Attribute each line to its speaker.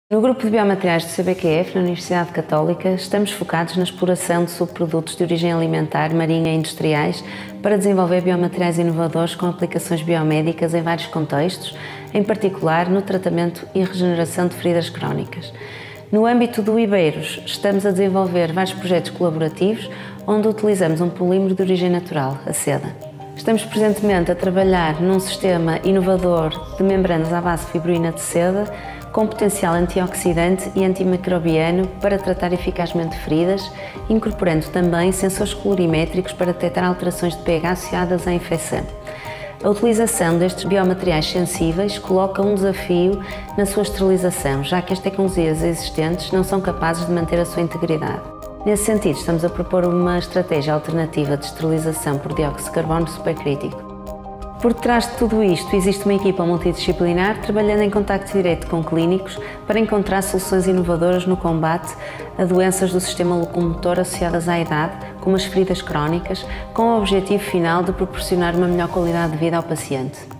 Speaker 1: No grupo de biomateriais do CBQF, na Universidade Católica, estamos focados na exploração de subprodutos de origem alimentar, marinha e industriais para desenvolver biomateriais inovadores com aplicações biomédicas em vários contextos, em particular no tratamento e regeneração de feridas crónicas. No âmbito do Ibeiros, estamos a desenvolver vários projetos colaborativos onde utilizamos um polímero de origem natural, a seda. Estamos presentemente a trabalhar num sistema inovador de membranas à base de fibroína de seda com potencial antioxidante e antimicrobiano para tratar eficazmente feridas, incorporando também sensores colorimétricos para detectar alterações de pH associadas à infecção. A utilização destes biomateriais sensíveis coloca um desafio na sua esterilização, já que as tecnologias existentes não são capazes de manter a sua integridade. Nesse sentido, estamos a propor uma estratégia alternativa de esterilização por dióxido de carbono supercrítico. Por detrás de tudo isto, existe uma equipa multidisciplinar trabalhando em contacto direto com clínicos para encontrar soluções inovadoras no combate a doenças do sistema locomotor associadas à idade, como as feridas crónicas, com o objetivo final de proporcionar uma melhor qualidade de vida ao paciente.